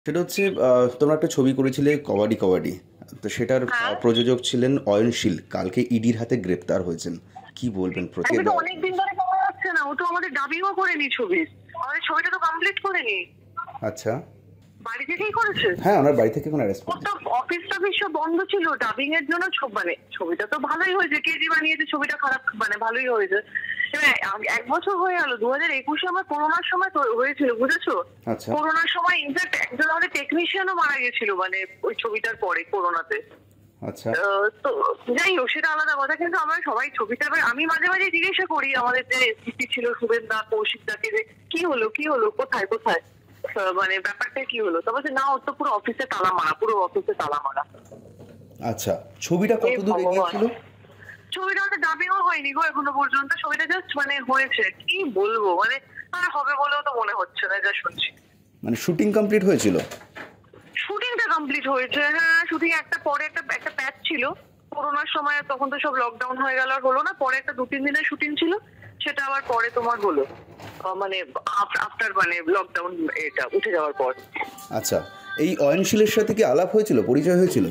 সেটা হচ্ছে তোমরা একটা ছবি করেছিলে কবাডি কবাডি, তো সেটার হ্যাঁ, প্রযোজক ছিলেন অয়ন শীল, কালকে ইডির হাতে গ্রেপ্তার হয়েছেন। কি বলবেন ওকে তো অনেকদিন ধরে পাওয়া যাচ্ছে না। ও তো আমাদের ডাবিংও করেনি ছবি, আমাদের ছবিটা তো কমপ্লিট করেনি। আচ্ছা, বাড়ি থেকেই করেছে। হ্যাঁ ওনার বাড়ি থেকে কোনো অ্যারেস্ট ওর করেনি। তো অফিস টফিস সব বন্ধ ছিল ডাবিং এর জন্য। মানে ছবিটা তো ভালোই হয়েছে, কেজি বানিয়েছে, ছবিটা খারাপ মানে ভালোই হয়েছে। এবার এক বছর হয়ে গেল, 2021-এ আমার করোনার সময় তো হয়েছিল, বুঝেছো? আচ্ছা করোনার সময় ইনফ্যাক্ট একজন আমাদের টেকনিশিয়ানও মারা গেছিল মানে ওই ছবিটার পরে করোনাতে। আচ্ছা তো যাই হোক, সেটা আলাদা কথা। কিন্তু আমরা সবাই ছবিটা, আমি মাঝে মাঝে জিজ্ঞাসা করি আমাদের যে এসপি ছিল শুভেন দা, কৌশিক দাকে, যে কি হলো কি হলো, কোথায় কোথায়, মানে ব্যাপারটা কি হলো। তবে না, ওর তো পুরো অফিসে তালা মারা, পুরো অফিসে তালা মারা। আচ্ছা, ছবিটা কত দূর এগিয়েছিল? ছবিটা আমাদের ডাবিংও হয়নি গো এখনো পর্যন্ত। ছবিটা জাস্ট মানে হয়েছে, কি বলবো, মানে আর হবে বলেও তো মনে হচ্ছে না যা শুনছি। মানে শুটিং কমপ্লিট হয়েছিল? শুটিংটা কমপ্লিট হয়েছে, হ্যাঁ। শুটিং একটা পরে একটা একটা প্যাচ ছিল করোনার সময়, তখন তো সব লকডাউন হয়ে গেল, আর হলো না। পরে একটা 2-3 দিনের শুটিং ছিল, সেটা আবার পরে তোমার হলো, মানে আফটার মানে লকডাউন এটা উঠে যাওয়ার পর। আচ্ছা, এই অয়নশীলের সাথে কি আলাপ হয়েছিল, পরিচয় হয়েছিল?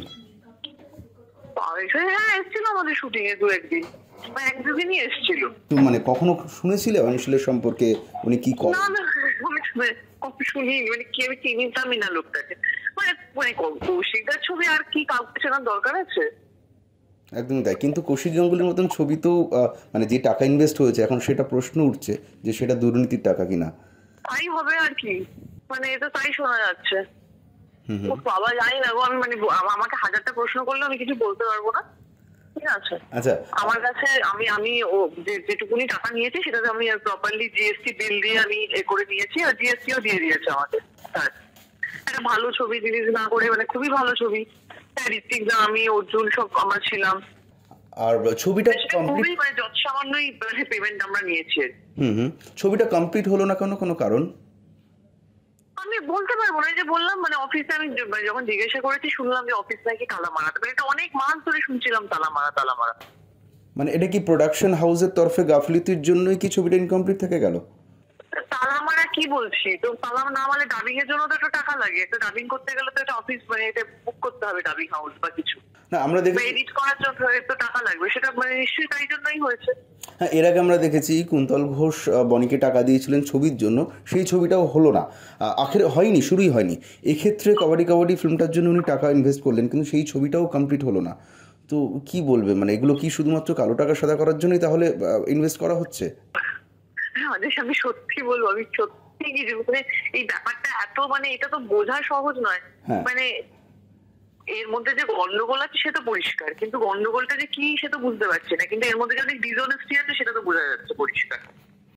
হ্যাঁ, এসেছিল আমাদের শুটিং এ 2-1 দিন, বা 1-2 দিনই এসেছিল। তো মানে কখনো শুনেছিলে অয়নশীলের সম্পর্কে, উনি কি না করেন? না, আমি শুনিনি, মানে কি, আমি চিনিতামই না লোকটাকে। মানে মানে কৌশিকদার ছবি আর কি কাউকে চেনার দরকার আছে? একদমই তাই, কিন্তু কৌশিক গাঙ্গুলির মতন ছবি তো মানে যে টাকা ইনভেস্ট হয়েছে, এখন সেটা প্রশ্ন উঠছে যে সেটা দুর্নীতির টাকা কিনা। তাই হবে আর কি, মানে এটা তাই শোনা যাচ্ছে। হুম ও হুম। বাবা, জানি না গো, আমি মানে আমাকে হাজারটা প্রশ্ন করলে আমি কিছু বলতে পারবো না, ঠিক আছে? আচ্ছা আমার কাছে আমি আমি ও যেটুকুনি টাকা নিয়েছি সেটাতে আমি প্রপারলি জিএসটি বিল দিয়ে আমি করে নিয়েছি, আর জিএসটিও দিয়ে দিয়েছে আমাকে। হ্যাঁ, একটা ভালো ছবি রিলিজ না করে, মানে খুবই ভালো ছবি। হ্যাঁ, ঋত্বিক দা, আমি, অর্জুন সব আমরা ছিলাম। আর ছবিটা সেটা কমপ্লিট, খুবই মানে যত সামান্যই পেমেন্ট আমরা নিয়েছি। হুম হুম, ছবিটা কমপ্লিট হলো না কেন, কোনো কারণ? আমি বলতে পারবো না, এই যে বললাম মানে অফিসে আমি যখন জিজ্ঞাসা করেছি শুনলাম যে অফিস নাকি তালা মারা। তবে এটা অনেক মাস ধরে শুনছিলাম তালা মারা তালা মারা। মানে এটা কি প্রোডাকশন হাউসের তরফে গাফলিতির জন্যই কি ছবিটা ইনকমপ্লিট থেকে গেল? তালা মারা কি বলছি, তো তালা না মারলে ডাবিং এর জন্য তো একটা টাকা লাগে। একটা ডাবিং করতে গেলে তো একটা অফিস মানে এটা বুক করতে হবে, ডাবিং হাউস বা কিছু, না আমরা দেখেছি, এডিট করার জন্য তো টাকা লাগবে। সেটা মানে নিশ্চয়ই তাই জন্যই হয়েছে। হ্যাঁ এর আগে আমরা দেখেছি কুন্তল ঘোষ বনিকে টাকা দিয়েছিলেন ছবির জন্য, সেই ছবিটাও হলো না, আখেরে হয়নি, শুরুই হয়নি। এক্ষেত্রে কবাডি কবাডি ফিল্মটার জন্য উনি টাকা ইনভেস্ট করলেন, কিন্তু সেই ছবিটাও কমপ্লিট হলো না। তো কি বলবে, মানে এগুলো কি শুধুমাত্র কালো টাকা সাদা করার জন্যই তাহলে ইনভেস্ট করা হচ্ছে? হ্যাঁ, আমি সত্যি বলবো, আমি সত্যি কিছু মানে এই ব্যাপারটা এত মানে এটা তো বোঝা সহজ নয়। হ্যাঁ মানে এর মধ্যে যে গন্ডগোল আছে সে তো পরিষ্কার, কিন্তু গন্ডগোলটা যে কি সে তো বুঝতে পারছি না। কিন্তু এর মধ্যে যে অনেক ডিসঅনেস্টি আছে সেটা তো বোঝা যাচ্ছে পরিষ্কার।